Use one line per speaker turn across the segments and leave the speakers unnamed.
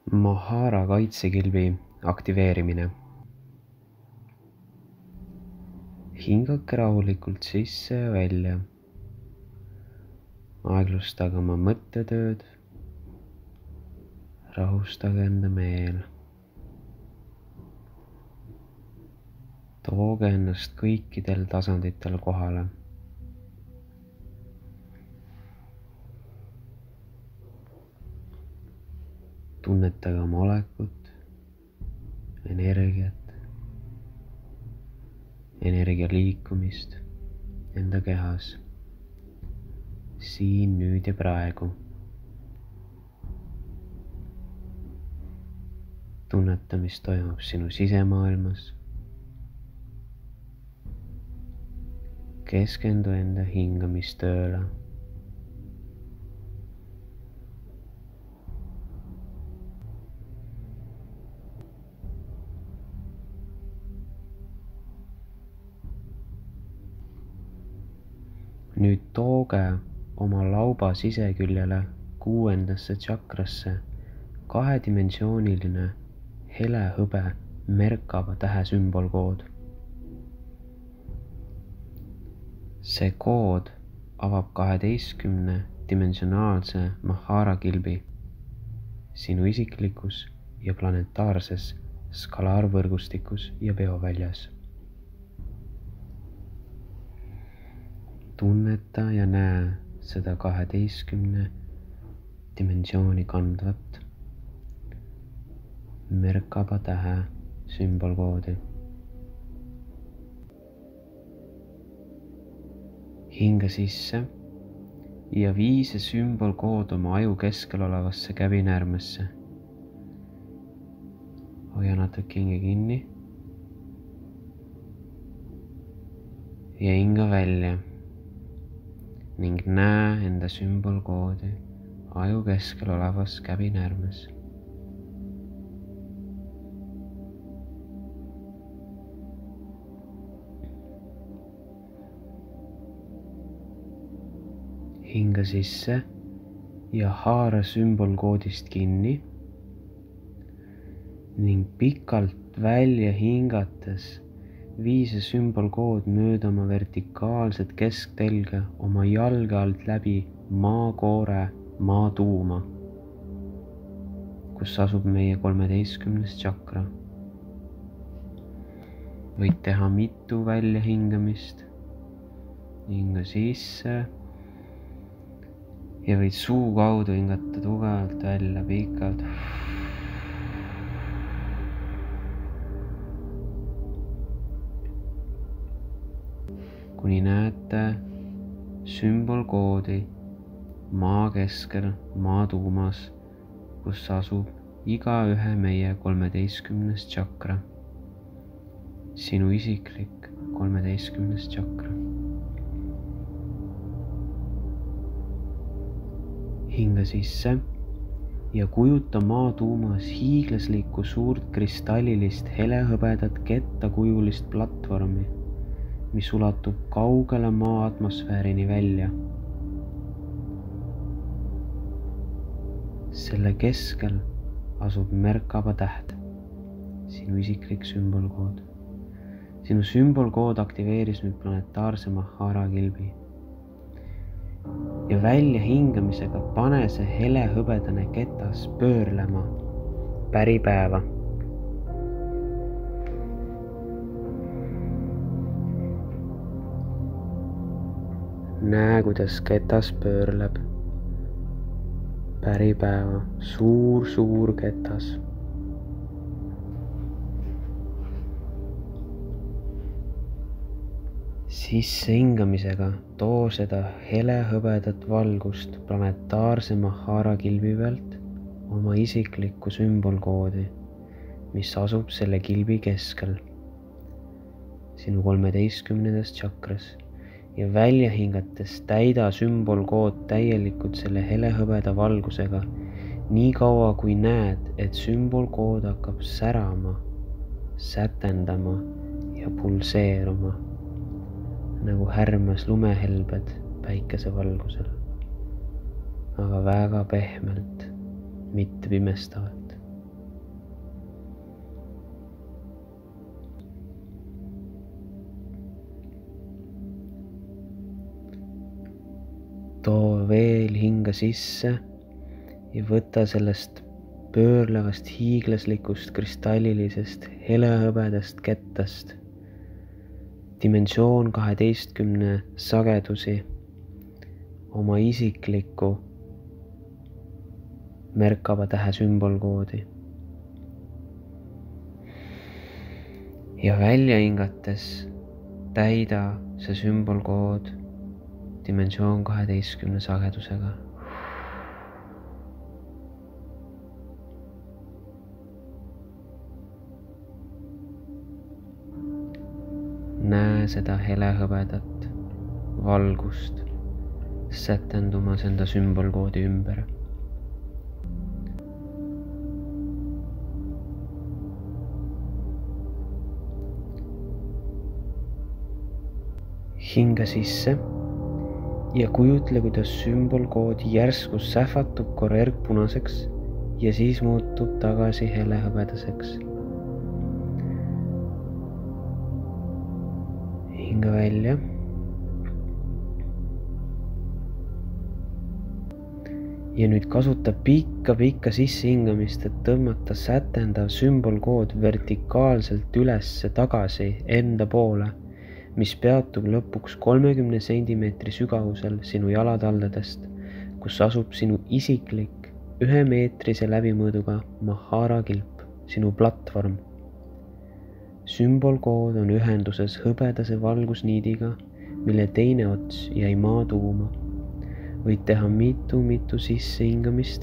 Mahara kaitsekilbi aktiveerimine. Hingake rahulikult sisse ja välja. Aeglustage oma mõttetööd. Rahustage enda meel. Tooge ennast kõikidel tasanditel kohale. Tunnetage oma olekut, energiat, energia liikumist enda kehas, siin, nüüd ja praegu. Tunneta, mis toimub sinu sisemaailmas. Keskendu enda hingamistööle. Nüüd tooge oma lauba siseküljele 6. tšakrasse kahedimensiooniline helehõbe Merkaba tähe sümbolkood. See kood avab 12-dimensionaalse Mahara kilbi sinu isiklikus ja planetaarses skalaarvõrgustikus ja bioväljas. Tunneta ja näe seda 12 dimensiooni kandvat Merkaba tähe sümbolkoodi. Hinga sisse ja vii see sümbolkood oma aju keskel olevasse käbinäärmesse. Hoia natuke hinge kinni ja hinga välja. Ning näe enda sümbolkoodi aju keskel olevas käbinäärmes. Hinga sisse ja haara sümbolkoodist kinni ning pikalt välja hingates vii see sümbolkood mööda oma vertikaalset kesktelge oma jalge alt läbi maakoore maatuuma, kus asub meie 13. tšakra. Võid teha mitu väljahingamist. Hinga sisse ja võid suu kaudu hingata tugevalt välja pikalt. Kuni näete sümbolkoodi maa keskel, maatuumas, kus asub igaühe meie 13. tšakra, sinu isiklik 13. tšakra. Hinga sisse ja kujuta maatuumas hiiglaslikku suurt kristallilist helehõbedat kettakujulist platvormi, mis ulatub kaugele maa atmosfäärini välja. Selle keskel asub Merkaba täht, sinu isiklik sümbolkood. Sinu sümbolkood aktiveeris nüüd planetaarse Mahara kilbi. Ja välja hingamisega pane see helehõbedane ketas pöörlema päripäeva. Näe, kuidas ketas pöörleb päripäeva, suur ketas. Sisse hingamisega too seda helehõbedat valgust planetaarse Mahara kilbi pealt oma isiklikku sümbolkoodi, mis asub selle kilbi keskel, sinu 13. tšakras. Ja välja hingates täida sümbolkood täielikult selle helehõbeda valgusega, nii kaua kui näed, et sümbolkood hakkab särama, sätendama ja pulseeruma, nagu härmas lumehelbed päikesevalgusel, aga väga pehmelt, mitte pimestavalt. too veel hinga sisse ja võta sellest pöörlevast hiiglaslikust kristallilisest helehõbedast kettast dimensioon 12 sagedusi oma isiklikku Merkaba tähe sümbolkoodi. Ja välja hingates täida see sümbolkood dimensioon 12 sagedusega. Näe seda helehõbedat valgust sätendumas enda sümbolkoodi ümber. Hinga sisse ja kujutle, kuidas sümbolkood järsku sähvatub korra erkpunaseks ja siis muutub tagasi helehõbedaseks. Hinga välja. Ja nüüd kasuta pikka sissehingamist, et tõmmata sätendav sümbolkood vertikaalselt ülesse tagasi enda poole, mis peatub lõpuks 30 sentimeetri sügavusel sinu jalataldadest, kus asub sinu isiklik 1 meetrise läbimõõduga Mahara kilp, sinu platvorm. Sümbolkood on ühenduses hõbedase valgusniidiga, mille teine ots jäi maa tuuma. Võid teha mitu sissehingamist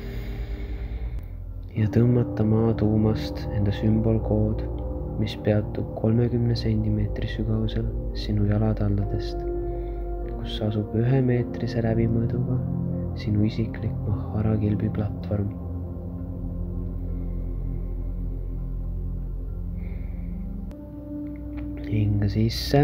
ja tõmmata maa tuumast enda sümbolkood, mis peatub 30 sentimeetri sügavusel sinu jalataldadest, kus asub 1 meetrise läbimõõduga sinu isiklik Mahara kilbi platvorm. Hinga sisse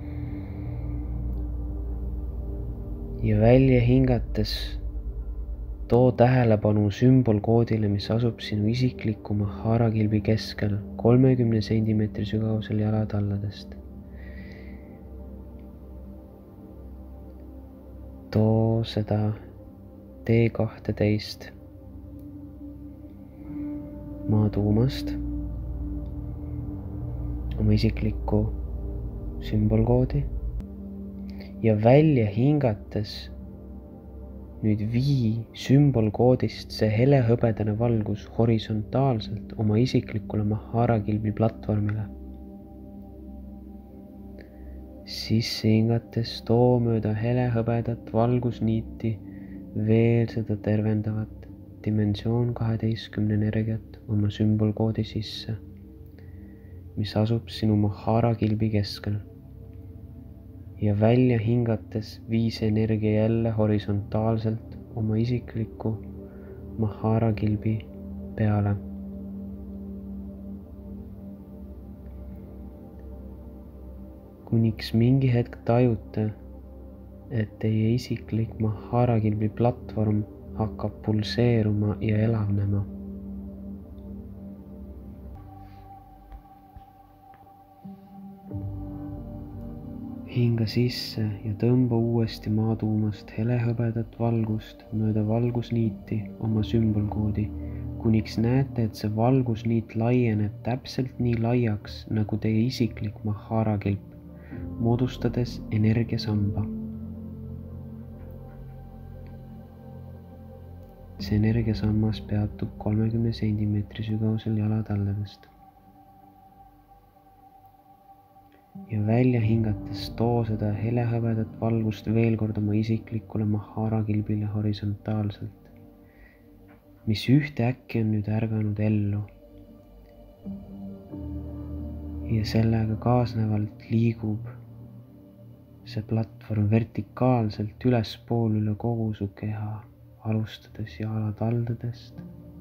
ja välja hingates too tähelepanu sümbolkoodile, mis asub sinu isikliku Mahara kilbi keskel 30 sentimeetri sügavusel jalatalladest. Too seda T12 maa tuumast oma isiklikku sümbolkoodi ja välja hingates nüüd vii sümbolkoodist see helehõbedane valgus horisontaalselt oma isiklikule Mahara kilbi platvormile. Sisse hingates too mööda helehõbedat valgusniiti veel seda tervendavat dimensioon 12 energiat oma sümbolkoodi sisse, mis asub sinu Mahara kilbi keskel. Ja välja hingates vii see energia jälle horisontaalselt oma isikliku Mahara kilbi peale. Kuniks mingi hetk tajute, et teie isiklik Mahara kilbi platvorm hakkab pulseeruma ja elavnema. Hinga sisse ja tõmba uuesti maatuumast helehõbedat valgust mööda valgusniiti oma sümbolkoodi, kuniks näete, et see valgusniit laieneb täpselt nii laiaks nagu teie isiklik Mahara kilp, moodustades energiasamba. See energiasammas peatub 30 sentimeetri sügavusel jalatalledest. Ja välja hingates too seda helehõbedat valgust veel kord oma isiklikule Mahara kilbile horisontaalselt, mis ühtäkki on nüüd ärganud ellu. Ja sellega kaasnevalt liigub see platvorm vertikaalselt ülespool üle kogu su keha, alustades jalataldadest,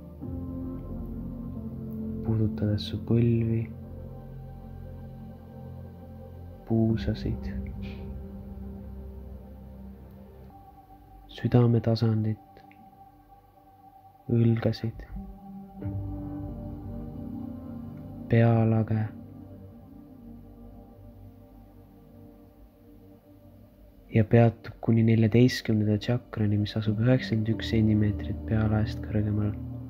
puudutades su põlvi, puusasid, südametasandit, õlgasid, pealage ja peatub kuni 14. tšakrani, mis asub 91 sentimeetrit pealaest kõrgemal.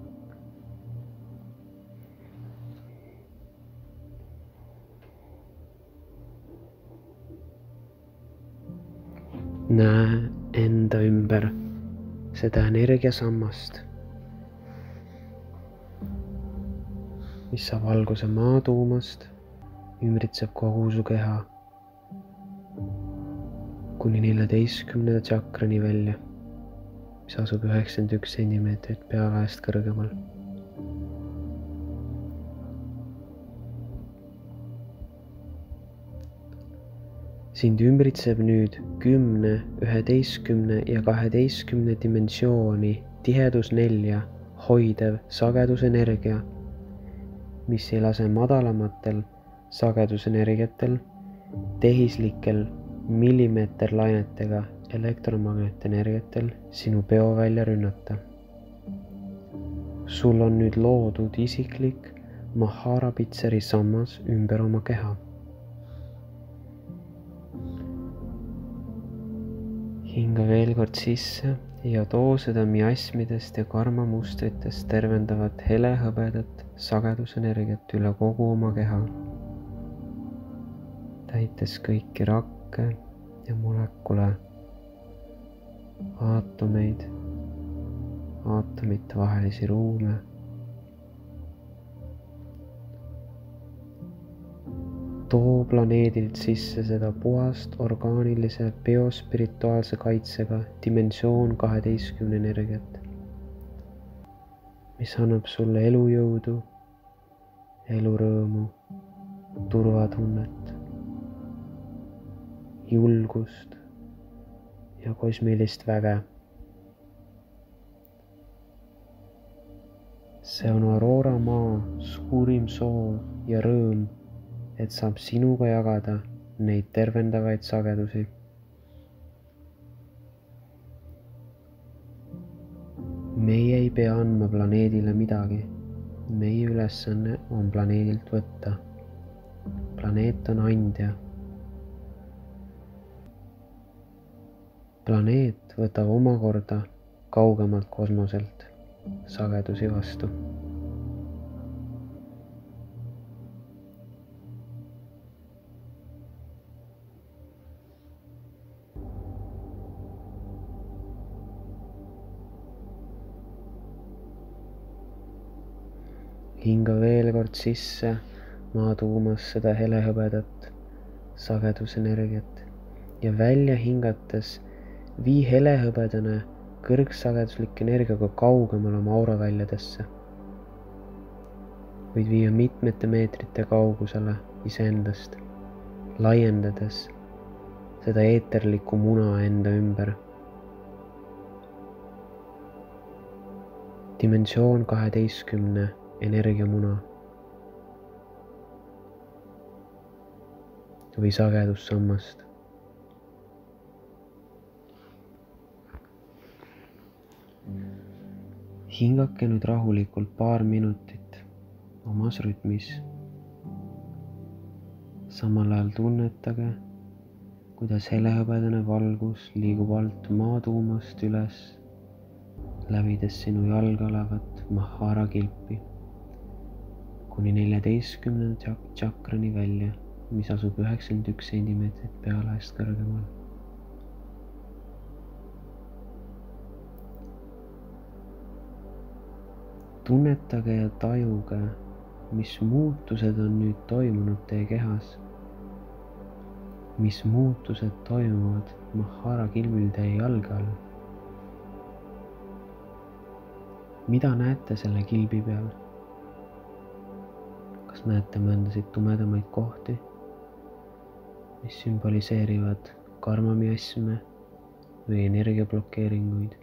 Näe enda ümber seda energiasammast, mis saab alguse maatuumast, ümbritseb kogu su keha kuni 14. tšakrani välja, mis asub 91 sentimeetrit pealaest kõrgemal. Sind ümbritseb nüüd 10, 11 ja 12 dimensiooni tihedus 4 hoidev sagedusenergia, mis ei lase madalamatel sagedusenergiatel, tehislikel millimeeterlainetega elektromagnetenergiatel sinu peovälja rünnata. Sul on nüüd loodud isiklik Maharapitseri sammas ümber oma keha. Hinga veel kord sisse ja too seda miasmidest ja karmamustritest tervendavat helehõbedat sagedusenergiat üle kogu oma keha, täites kõiki rakke ja molekule, aatomeid, aatomite vahelisi ruume. Too planeedilt sisse seda puhast orgaanilise biospirituaalse kaitsega dimensioon 12 energiat, mis annab sulle elujõudu, elurõõmu, turvatunnet, julgust ja kosmilist väge. See on Aurora maa suurim soov ja rõõm, et saab sinuga jagada neid tervendavaid sagedusi. Meie ei pea andma planeedile midagi. Meie ülesanne on planeedilt võtta. Planeet on andja. Planeet võtab omakorda kaugemalt kosmoselt sagedusi vastu. Hinga veel kord sisse maatuumas seda helehõbedat sagedusenergiat ja välja hingates vii helehõbedane kõrgsageduslik energiaga kaugemale oma auraväljadesse. Võid viia mitmete meetrite kaugusele iseendast, laiendades seda eeterlikku muna enda ümber. Dimensioon 12 energiamuna või sagedussammast. Hingake nüüd rahulikult paar minutit omas rütmis. Samal ajal tunnetage, kuidas helehõbedane valgus liigub alt maatuumast üles, läbides sinu jalga olevat Mahara kilpi kuni 14. tšakrani välja, mis asub 91 sentimeetrit pealaest kõrgemal. Tunnetage ja tajuge, mis muutused on nüüd toimunud teie kehas. Mis muutused toimuvad Mahara kilbil teie jalge all. Mida näete selle kilbi peal? Kas näete mõndasid tumedamaid kohti, mis sümboliseerivad karmamiasme või energiablokeeringuid?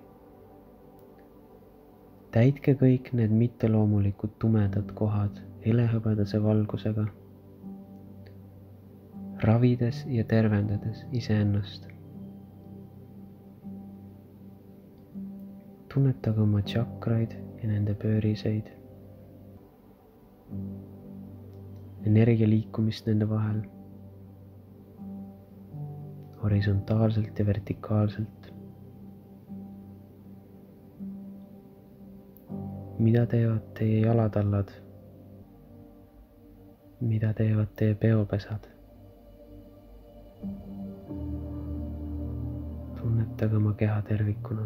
Täitke kõik need mitteloomulikud tumedad kohad helehõbedase valgusega, ravides ja tervendades iseennast. Tunnetage oma tšakraid ja nende pööriseid, energia liikumist nende vahel. horisontaalselt ja vertikaalselt. Mida teevad teie jalatallad? Mida teevad teie peopesad? Tunnetage oma keha tervikuna.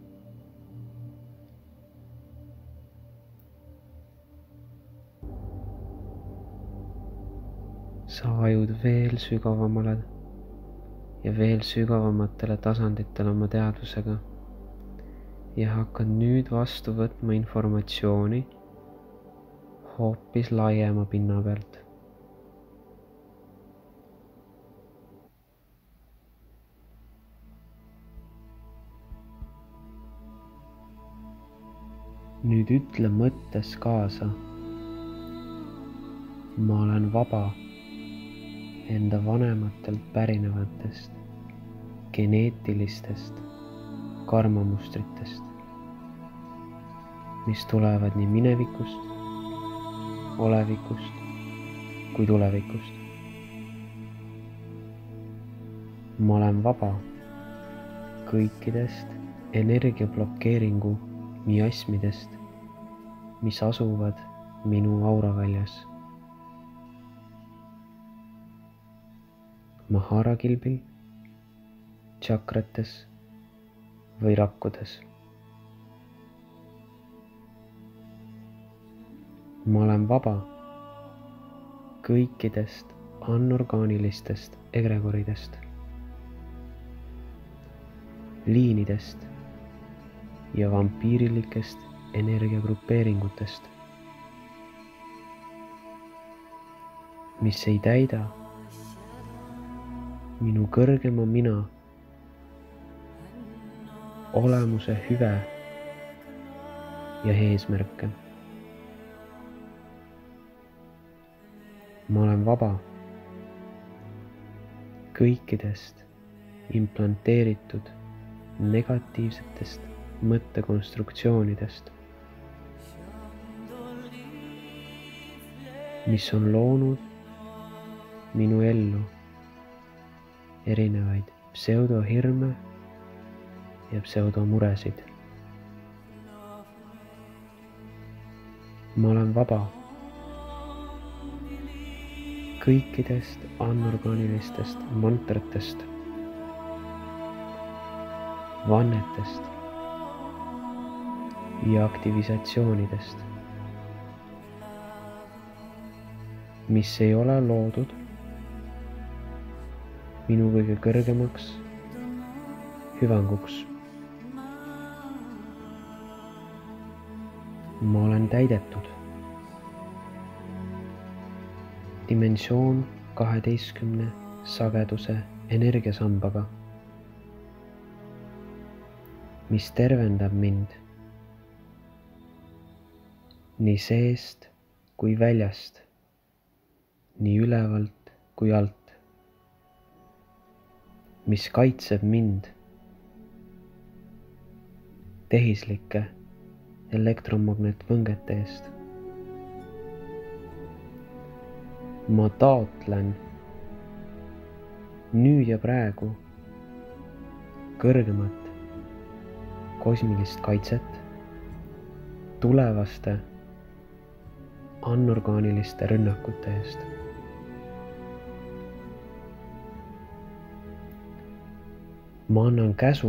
Sa ajud veel sügavamale ja veel sügavamatele tasanditele oma teadvusega ja hakkad nüüd vastu võtma informatsiooni hoopis laiema pinna pealt. Nüüd ütle mõttes kaasa. Ma olen vaba enda vanematelt pärinevatest geneetilistest karmamustritest, mis tulevad nii minevikust, olevikust kui tulevikust. Ma olen vaba kõikidest energiablokeeringu miasmidest, mis asuvad minu auraväljas. Maharakilbil, tšakrates või rakkudes. Ma olen vaba kõikidest anorgaanilistest egregoridest, liinidest ja vampiirilikest energiagrupeeringutest, mis ei täida minu kõrgema mina olemuse hüve ja eesmärke. Ma olen vaba kõikidest implanteeritud negatiivsetest mõttekonstruktsioonidest, mis on loonud minu ellu erinevaid pseudohirme ja pseudomuresid. Ma olen vaba kõikidest anorgaanilistest mantratest, vannetest ja aktivisatsioonidest, mis ei ole loodud minu kõige kõrgemaks hüvanguks. Ma olen täidetud dimensioon 12 sageduse energiasambaga, mis tervendab mind nii seest kui väljast, nii ülevalt kui alt, mis kaitseb mind tehislike elektromagnetvõngete eest. Ma taotlen nüüd ja praegu kõrgemat kosmilist kaitset tulevaste anorgaaniliste rünnakute eest. Ma annan käsu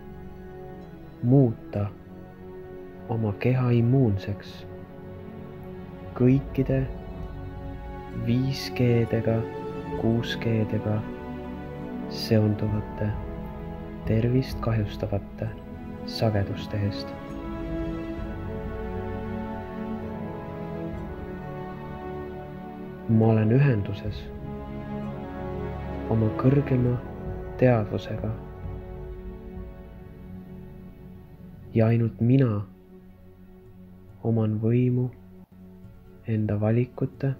muuta oma keha immuunseks kõikide 5G-dega, 6G-dega seonduvate tervist kahjustavate sageduste eest. Ma olen ühenduses oma kõrgema teadvusega ja ainult mina oman võimu enda valikute,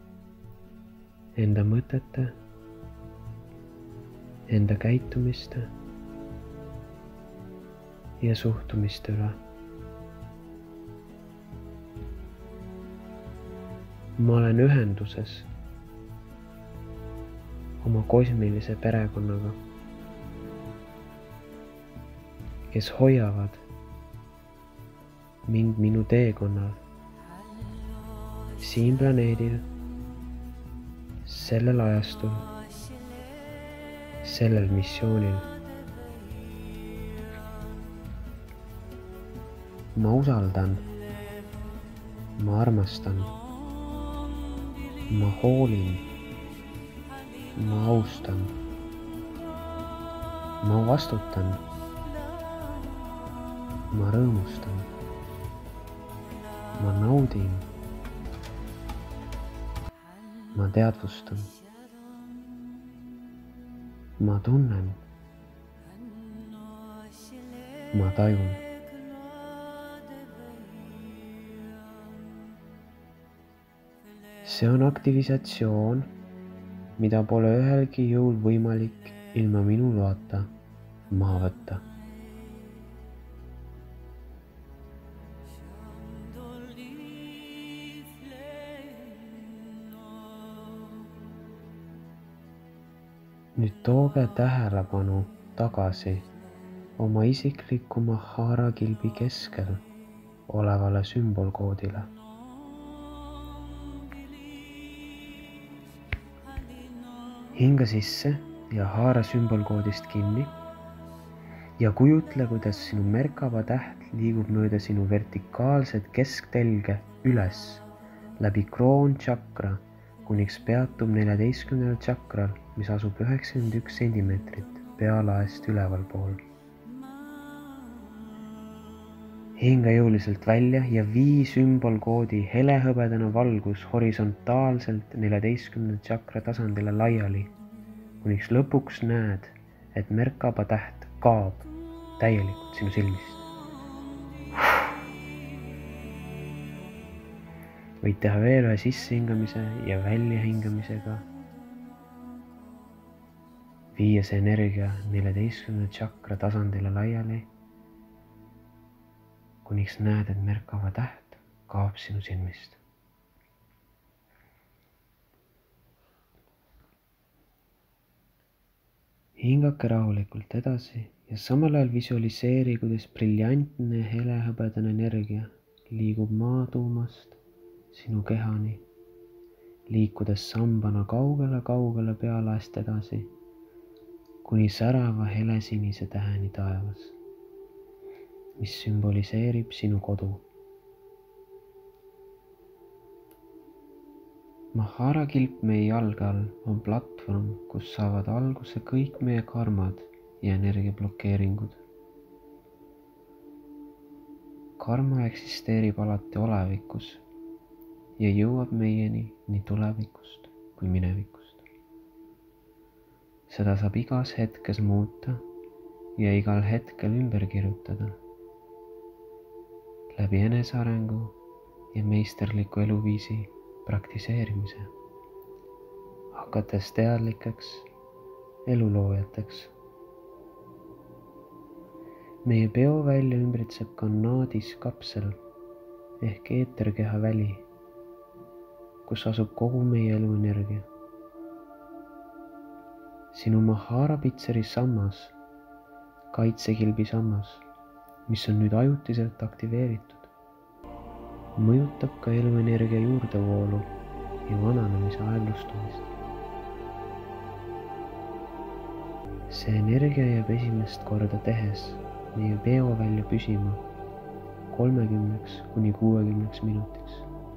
enda mõtete, enda käitumiste ja suhtumiste üle. Ma olen ühenduses oma kosmilise perekonnaga kes hoiavad mind minu teekonnal siin planeedil, sellel ajastul, sellel missioonil. Ma usaldan, ma armastan, ma hoolin, ma austan, ma vastutan, ma rõõmustan, ma naudin, ma teadvustan, ma tunnen, ma tajun. See on aktivisatsioon, mida pole ühelgi jõul võimalik ilma minu loata maha võtta. Nüüd tooge tähelepanu tagasi oma isikliku Mahara kilbi keskel olevale sümbolkoodile. Hinga sisse ja haara sümbolkoodist kinni ja kujutle, kuidas sinu Merkaba täht liigub mööda sinu vertikaalset kesktelge üles läbi kroonchakra, kuniks peatub 14. tšakral, mis asub 91 sentimeetrit pealaest ülevalpool. Hinga jõuliselt välja ja vii sümbolkoodi helehõbedane valgus horisontaalselt 14. tšakra tasandile laiali, kuniks lõpuks näed, et Merkaba täht kaob täielikult sinu silmist. Võid teha veel ühe sissehingamise ja väljahingamisega. Viia see energia 14. tšakra tasandile laiali, kuniks näed, et Merkaba täht kaob sinu silmist. Hingake rahulikult edasi ja samal ajal visualiseeri, kuidas briljantne helehõbedane energia liigub maatuumast sinu kehani, liikudes sambana kaugele pealaest edasi, kuni särava helesinise täheni taevas, mis sümboliseerib sinu kodu. Mahara kilp meie jalge all on platvorm, kus saavad alguse kõik meie karmad ja energiablokeeringud. Karma eksisteerib alati olevikus ja jõuab meieni nii tulevikust kui minevikust. Seda saab igas hetkes muuta ja igal hetkel ümber kirjutada läbi enesearengu ja meisterliku eluviisi praktiseerimise, hakates teadlikeks eluloojateks. Meie peovälja ümbritseb Kanadis kapsel ehk eeterkeha väli, kus asub kogu meie eluenergia. Sinu Mahara pitseri sammas, kaitsekilbi sammas, mis on nüüd ajutiselt aktiveeritud, mõjutab ka eluenergia juurdevoolu ja vananemise aeglustumist. See energia jääb esimest korda tehes meie peovälja püsima 30 kuni 60 minutiks.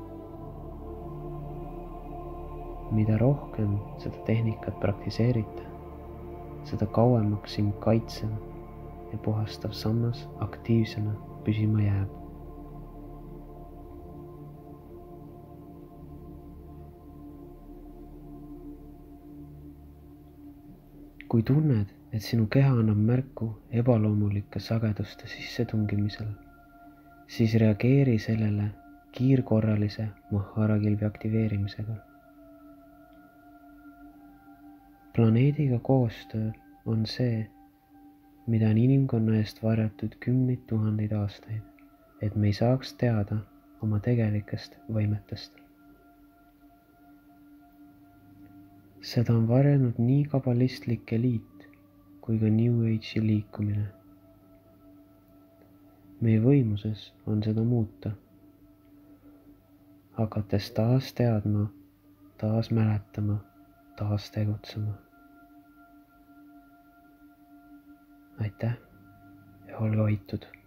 Mida rohkem seda tehnikat praktiseerite, seda kauemaks sind kaitsev ja puhastav sammas aktiivsena püsima jääb. Kui tunned, et sinu keha annab märku ebaloomulike sageduste sissetungimisel, siis reageeri sellele kiirkorralise Mahara kilbi aktiveerimisega. Planeediga koostöö on see, mida on inimkonna eest varjatud 10 000 aastaid, et me ei saaks teada oma tegelikest võimetest. Seda on varjanud nii kabalistlik eliit kui ka New Age'i liikumine. meie võimuses on seda muuta. Hakates taas teadma, taas mäletama, taas tegutsema. Aitäh ja olge hoitud!